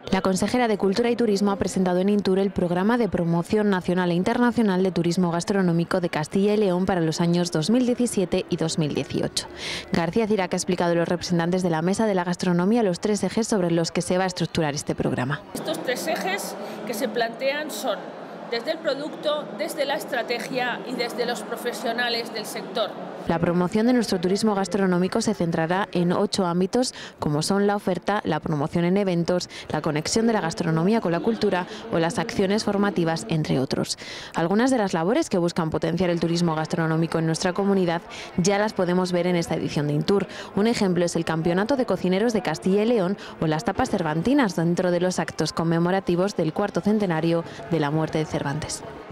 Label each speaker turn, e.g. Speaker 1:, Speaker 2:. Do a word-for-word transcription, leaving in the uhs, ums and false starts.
Speaker 1: La consejera de Cultura y Turismo ha presentado en Intur el programa de promoción nacional e internacional de turismo gastronómico de Castilla y León para los años dos mil diecisiete y dos mil dieciocho. García Cirac ha explicado a los representantes de la Mesa de la Gastronomía los tres ejes sobre los que se va a estructurar este programa.
Speaker 2: Estos tres ejes que se plantean son desde el producto, desde la estrategia y desde los profesionales del sector.
Speaker 1: La promoción de nuestro turismo gastronómico se centrará en ocho ámbitos, como son la oferta, la promoción en eventos, la conexión de la gastronomía con la cultura o las acciones formativas, entre otros. Algunas de las labores que buscan potenciar el turismo gastronómico en nuestra comunidad ya las podemos ver en esta edición de Intur. Un ejemplo es el Campeonato de Cocineros de Castilla y León o las tapas cervantinas dentro de los actos conmemorativos del cuarto centenario de la muerte de Cervantes.